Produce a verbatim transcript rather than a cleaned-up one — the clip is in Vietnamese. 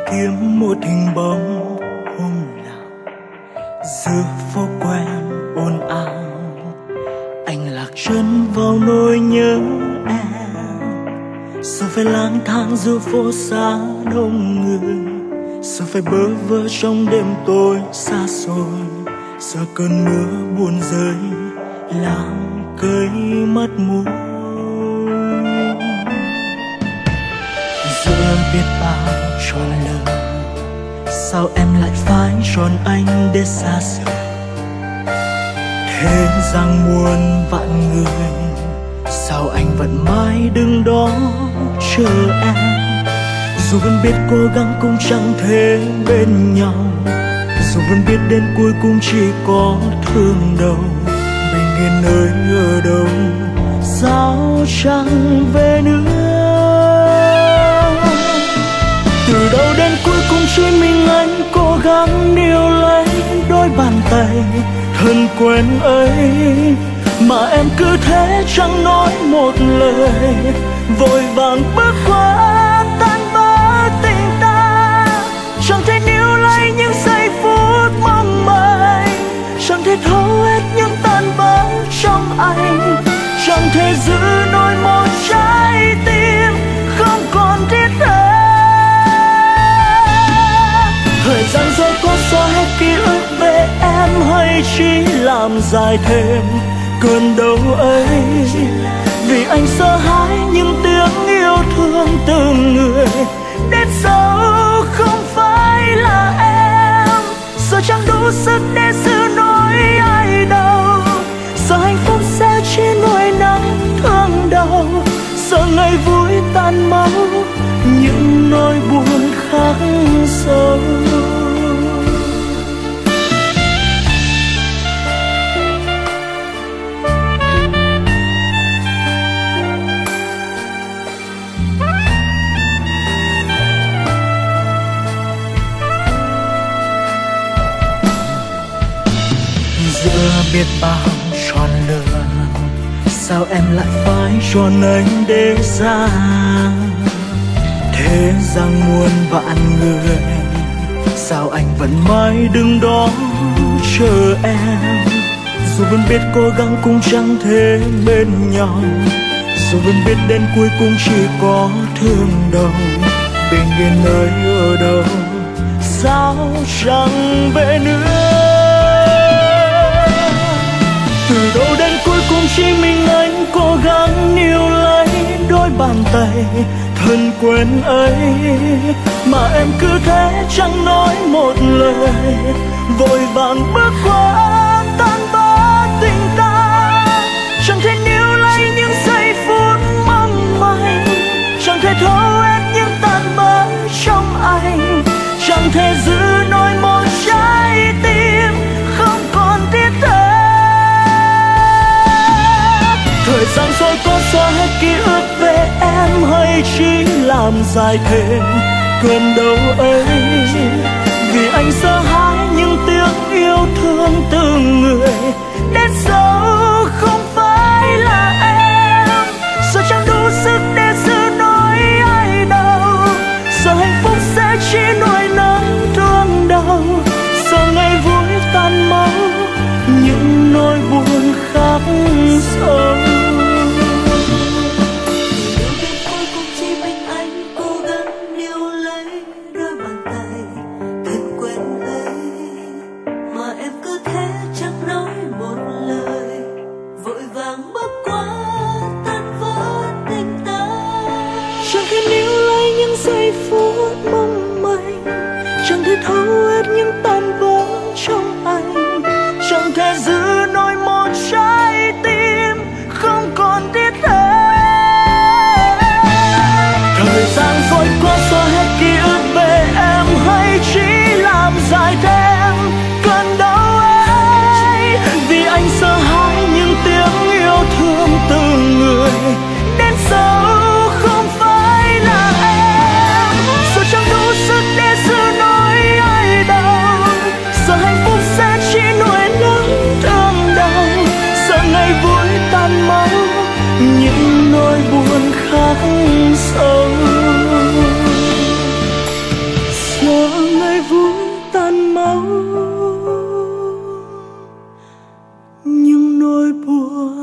kiếm một hình bóng hôm nào giữa phố quen ồn ào. Anh lạc chân vào nỗi nhớ em, rồi phải lang thang giữa phố xa đông người, rồi phải bơ vơ trong đêm tối xa xôi. Giờ cơn mưa buồn rơi làm cây mất mùi. Giữa biết bao tròn lờ, sao em lại phai tròn anh để xa rời? Thế rằng muôn vạn người, sao anh vẫn mãi đứng đó chờ em? Dù vẫn biết cố gắng cũng chẳng thể bên nhau, dù vẫn biết đến cuối cùng chỉ có thương đầu. Bình yên ơi ở đâu, sao chẳng về nữa? Từ đầu đến cuối cùng chỉ mình anh cố gắng níu lấy đôi bàn tay thân quen ấy, mà em cứ thế chẳng nói một lời, vội vàng bước qua tan vỡ tình ta. Chẳng thể níu lấy những giây phút mong manh, chẳng thể thấu hết những tan vỡ trong anh, chẳng thể giữ nổi một trái tim không còn thiết tha. Thời gian rồi có xóa hết ký ức về em hay chỉ làm dài thêm cơn đau ấy? Vì anh sợ hãi những tiếng yêu thương từng người đến dẫu không phải là em. Giờ chẳng đủ sức để giữ nỗi ai đâu, giờ hạnh phúc sẽ chỉ nuối nắng thương đau, giờ ngày vui tan máu những nỗi buồn khắc sâu. Giữa biết bao tròn lửa, sao em lại phải tròn anh để ra? Thế rằng muôn vạn người, sao anh vẫn mãi đứng đó chờ em? Dù vẫn biết cố gắng cũng chẳng thể bên nhau, dù vẫn biết đến cuối cùng chỉ có thương đầu. Bình yên ơi ở đâu, sao chẳng về nữa? Từ đầu đến cuối cùng chỉ mình anh cố gắng níu lấy đôi bàn tay thân quen ấy, mà em cứ thế chẳng nói một lời, vội vàng bước qua tan vỡ tình ta. Chẳng thể níu lấy những giây phút mong manh, chẳng thể thấu hết những tan vỡ trong anh, chẳng thể giữ nổi một trái tim không còn thiết tha. Thời gian rồi có xóa hết ký ức về em hay chỉ làm dài thêm cơn đau ấy? Vì anh sợ hãi những tiếng yêu thương từng người đến dẫu không phải là em. Giờ chẳng đủ sức để giữ nỗi ai đâu, giờ hạnh phúc sẽ chỉ nuối nắng thương đau, giờ ngày vui tan máu những nỗi buồn khắc sâu. Giây phút mong manh, chẳng thể thấu hết những tan vỡ trong anh, chẳng thể giữ nổi một trái tim không nỗi buồn